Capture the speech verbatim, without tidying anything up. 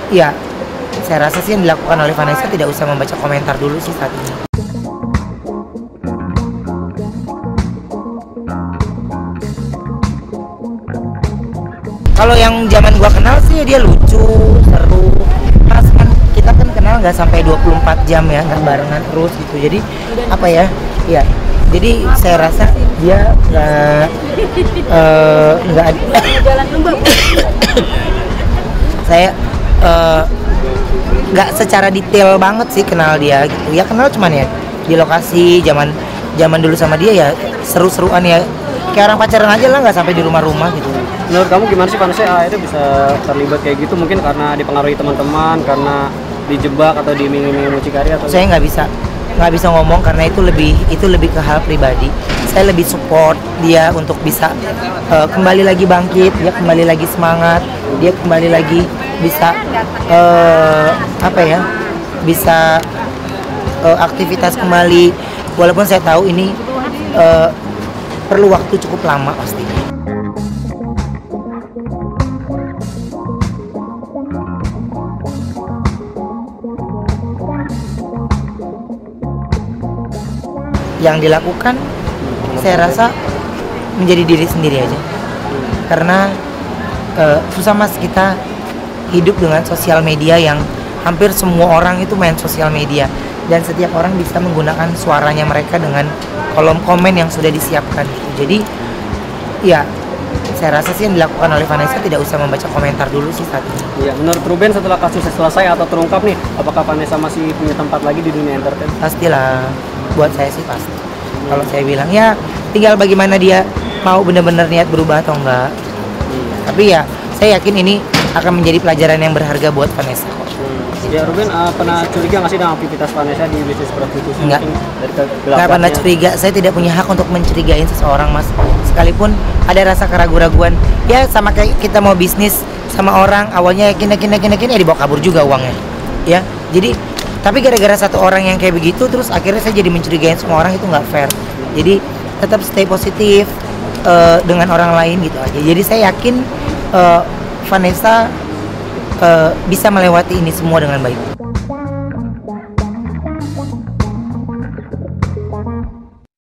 Ya, saya rasa sih yang dilakukan oleh Vanessa tidak usah membaca komentar dulu sih saat ini. Kalau yang zaman gua kenal sih dia lucu, seru. Pas kan kita kan kenal nggak sampai dua puluh empat jam ya, nggak barengan terus gitu. Jadi apa ya? Ya. Jadi saya rasa dia nggak eh, nggak saya eh, nggak secara detail banget sih kenal dia gitu. Ya kenal cuman ya di lokasi zaman zaman dulu sama dia ya seru-seruan ya. Kayak orang pacaran aja lah, nggak sampai di rumah-rumah gitu. Menurut kamu gimana sih Vanessa akhirnya bisa terlibat kayak gitu? Mungkin karena dipengaruhi teman-teman, karena dijebak atau diiming-iming mucikari atau? Saya nggak bisa nggak bisa ngomong karena itu lebih itu lebih ke hal pribadi. Saya lebih support dia untuk bisa uh, kembali lagi bangkit, dia kembali lagi semangat, dia kembali lagi bisa uh, apa ya? Bisa uh, aktivitas kembali. Walaupun saya tahu ini uh, perlu waktu cukup lama pastinya. Yang dilakukan saya rasa menjadi diri sendiri aja, karena uh, susah mas kita hidup dengan sosial media yang hampir semua orang itu main sosial media dan setiap orang bisa menggunakan suaranya mereka dengan kolom komen yang sudah disiapkan. Jadi ya saya rasa sih yang dilakukan oleh Vanessa tidak usah membaca komentar dulu sih saat ini. Iya, menurut Ruben setelah kasusnya selesai atau terungkap nih, apakah Vanessa masih punya tempat lagi di dunia entertain? Pastilah, buat saya sih pasti. Hmm. Kalau saya bilang ya tinggal bagaimana dia mau benar-benar niat berubah atau enggak. Hmm. Tapi ya saya yakin ini akan menjadi pelajaran yang berharga buat Vanessa. Hmm. Ya Ruben, uh, pernah curiga nggak sih dengan aktivitas Vanessa di bisnis prostitusi? Enggak. Nggak pernah curiga. Saya tidak punya hak untuk mencurigain seseorang mas. Sekalipun ada rasa keraguan-raguan. Ya sama kayak kita mau bisnis sama orang, awalnya yakin yakin yakin yakin ya dibawa kabur juga uangnya. Ya, jadi tapi gara-gara satu orang yang kayak begitu terus akhirnya saya jadi mencurigain semua orang, itu nggak fair. Jadi tetap stay positif uh, dengan orang lain gitu aja. Jadi saya yakin uh, Vanessa uh, bisa melewati ini semua dengan baik.